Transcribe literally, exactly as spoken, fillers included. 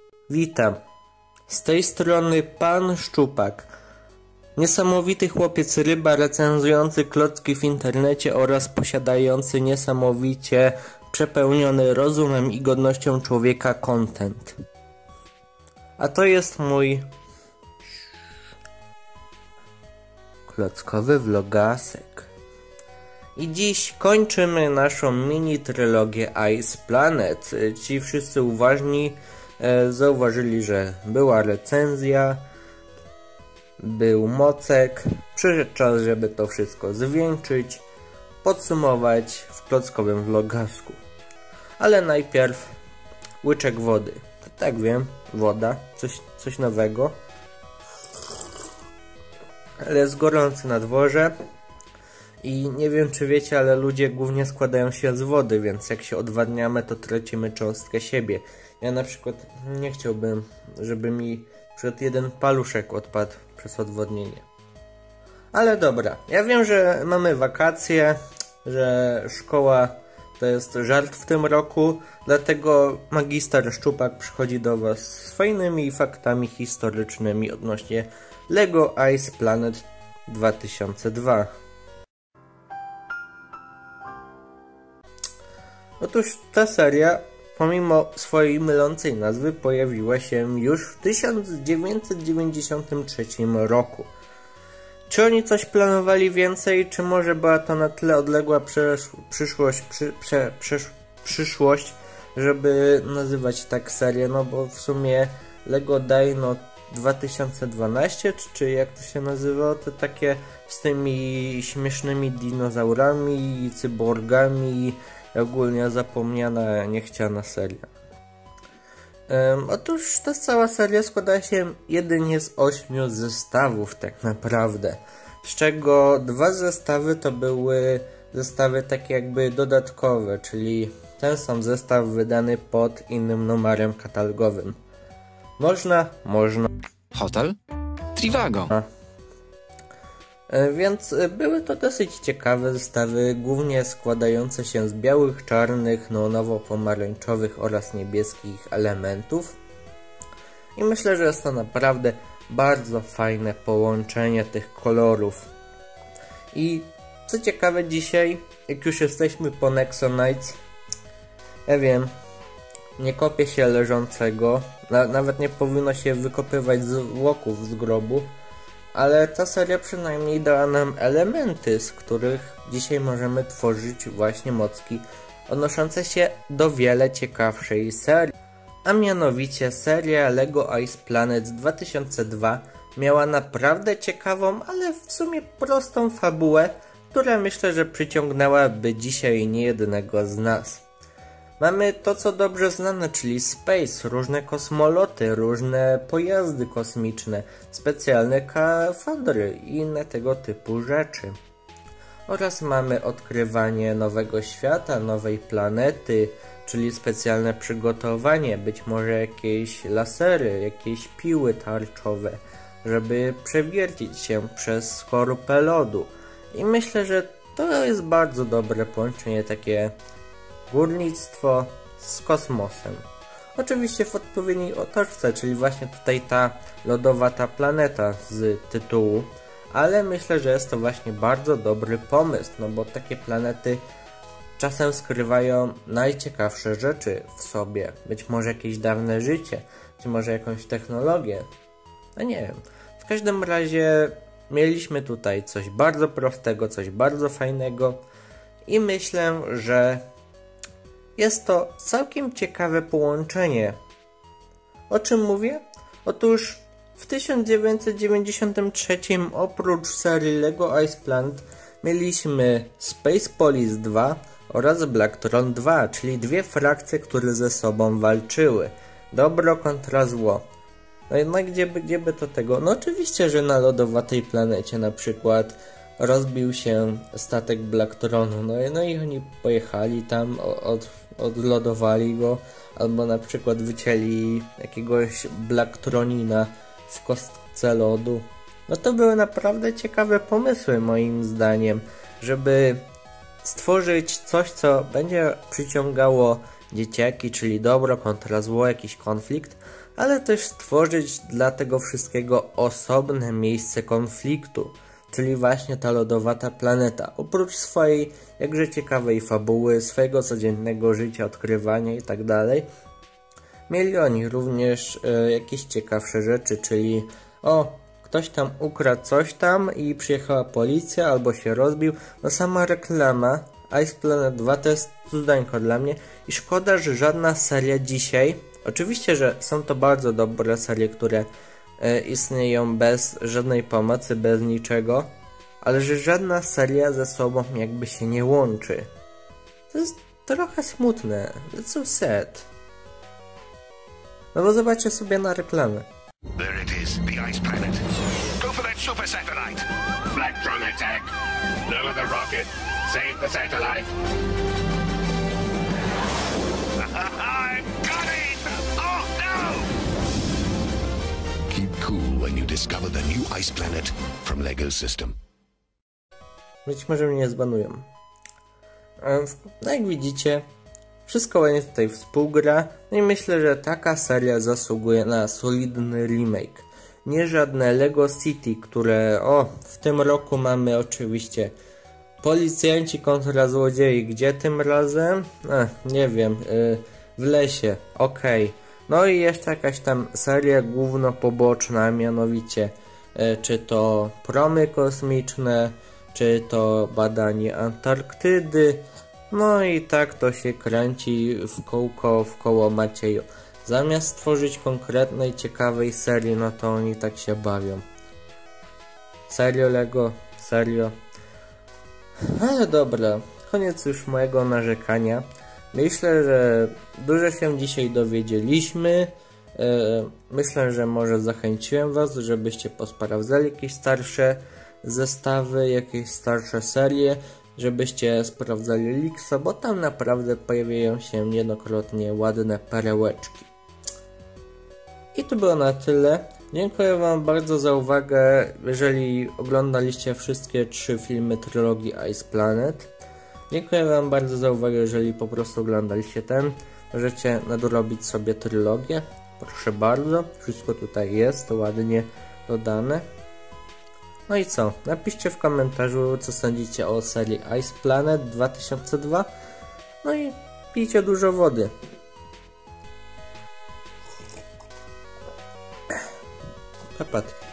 Witam. Z tej strony Pan Szczupak. Niesamowity chłopiec ryba recenzujący klocki w internecie oraz posiadający niesamowicie przepełniony rozumem i godnością człowieka content. A to jest mój klockowy vlogasek. I dziś kończymy naszą mini trylogię Ice Planet. Ci wszyscy uważni e, zauważyli, że była recenzja, był mocek. Przyszedł czas, żeby to wszystko zwieńczyć, podsumować w klockowym vlogasku. Ale najpierw łyczek wody. Tak wiem, woda, coś, coś nowego. Ale jest gorący na dworze. I nie wiem, czy wiecie, ale ludzie głównie składają się z wody, więc jak się odwadniamy, to tracimy cząstkę siebie. Ja na przykład nie chciałbym, żeby mi przed jeden paluszek odpadł przez odwodnienie. Ale dobra, ja wiem, że mamy wakacje, że szkoła to jest żart w tym roku, dlatego magister Szczupak przychodzi do was z fajnymi faktami historycznymi odnośnie LEGO Ice Planet dwa tysiące dwa. Otóż ta seria, pomimo swojej mylącej nazwy, pojawiła się już w tysiąc dziewięćset dziewięćdziesiątym trzecim roku. Czy oni coś planowali więcej, czy może była to na tyle odległa przyszłość, przy, prze, przysz, przyszłość, żeby nazywać tak serię, no bo w sumie LEGO Dino dwa tysiące dwanaście, czy, czy jak to się nazywa, to takie z tymi śmiesznymi dinozaurami, cyborgami, ogólnie zapomniana, niechciana seria. Um, otóż ta cała seria składa się jedynie z ośmiu zestawów tak naprawdę, z czego dwa zestawy to były zestawy takie jakby dodatkowe, czyli ten sam zestaw wydany pod innym numerem katalogowym. Można, można. Hotel Trivago. A. Więc były to dosyć ciekawe zestawy, głównie składające się z białych, czarnych, neonowo-pomarańczowych oraz niebieskich elementów. I myślę, że jest to naprawdę bardzo fajne połączenie tych kolorów. I co ciekawe, dzisiaj, jak już jesteśmy po Nexonites, ja wiem, nie kopie się leżącego, na, nawet nie powinno się wykopywać zwłoków z grobu, ale ta seria przynajmniej dała nam elementy, z których dzisiaj możemy tworzyć właśnie mocki odnoszące się do wiele ciekawszej serii. A mianowicie seria LEGO Ice Planet dwa tysiące dwa miała naprawdę ciekawą, ale w sumie prostą fabułę, która myślę, że przyciągnęłaby dzisiaj niejednego z nas. Mamy to, co dobrze znane, czyli space, różne kosmoloty, różne pojazdy kosmiczne, specjalne kafandry i inne tego typu rzeczy. Oraz mamy odkrywanie nowego świata, nowej planety, czyli specjalne przygotowanie, być może jakieś lasery, jakieś piły tarczowe, żeby przewiercić się przez skorupę lodu. I myślę, że to jest bardzo dobre połączenie, takie górnictwo z kosmosem. Oczywiście w odpowiedniej otoczce, czyli właśnie tutaj ta lodowata planeta z tytułu, ale myślę, że jest to właśnie bardzo dobry pomysł, no bo takie planety czasem skrywają najciekawsze rzeczy w sobie. Być może jakieś dawne życie, być może jakąś technologię. No nie wiem. W każdym razie mieliśmy tutaj coś bardzo prostego, coś bardzo fajnego i myślę, że jest to całkiem ciekawe połączenie. O czym mówię? Otóż w tysiąc dziewięćset dziewięćdziesiątym trzecim oprócz serii LEGO Ice Planet mieliśmy Space Police dwa oraz Blacktron dwa, czyli dwie frakcje, które ze sobą walczyły. Dobro kontra zło. No jednak gdzie by, gdzie by to tego? No oczywiście, że na lodowatej planecie na przykład rozbił się statek Blacktronu, no, no i oni pojechali tam, od, odlodowali go, albo na przykład wycięli jakiegoś Blacktronina w kostce lodu. No to były naprawdę ciekawe pomysły moim zdaniem, żeby stworzyć coś, co będzie przyciągało dzieciaki, czyli dobro kontra zło, jakiś konflikt, ale też stworzyć dla tego wszystkiego osobne miejsce konfliktu, czyli właśnie ta lodowata planeta. Oprócz swojej jakże ciekawej fabuły, swojego codziennego życia, odkrywania itd. mieli oni również e, jakieś ciekawsze rzeczy, czyli o, ktoś tam ukradł coś tam i przyjechała policja albo się rozbił. No sama reklama Ice Planet dwa to jest cudańko dla mnie i szkoda, że żadna seria dzisiaj, oczywiście, że są to bardzo dobre serie, które e, istnieją bez żadnej pomocy, bez niczego, ale że żadna seria ze sobą jakby się nie łączy. To jest trochę smutne. That's so sad. No bo zobaczcie sobie na reklamę. There it is, the Ice Planet. Go for that super satellite. Blacktron attack. Lower the rocket. Save the satellite. I got it! Oh no! Keep cool when you discover the new Ice Planet from LEGO System. Być może mnie zbanują. No jak widzicie, wszystko ładnie tutaj współgra. No i myślę, że taka seria zasługuje na solidny remake. Nie żadne Lego City, które o, w tym roku mamy oczywiście policjanci kontra złodziei. Gdzie tym razem? Ech, nie wiem, yy, w lesie, okej. Okay. No i jeszcze jakaś tam seria główno poboczna, mianowicie yy, czy to promy kosmiczne, czy to badanie Antarktydy. No i tak to się kręci w kółko, w koło Macieju. Zamiast stworzyć konkretnej, ciekawej serii, no to oni tak się bawią. Serio Lego? Serio? Ale dobra, koniec już mojego narzekania. Myślę, że dużo się dzisiaj dowiedzieliśmy. Myślę, że może zachęciłem was, żebyście posprawdzali jakieś starsze zestawy, jakieś starsze serie, żebyście sprawdzali Lixa, bo tam naprawdę pojawiają się niejednokrotnie ładne perełeczki. I to było na tyle. Dziękuję wam bardzo za uwagę, jeżeli oglądaliście wszystkie trzy filmy trylogii Ice Planet. Dziękuję wam bardzo za uwagę, jeżeli po prostu oglądaliście ten. Możecie nadrobić sobie trylogię. Proszę bardzo, wszystko tutaj jest ładnie dodane. No i co? Napiszcie w komentarzu, co sądzicie o serii Ice Planet dwa tysiące dwa. No i pijcie dużo wody. Papat.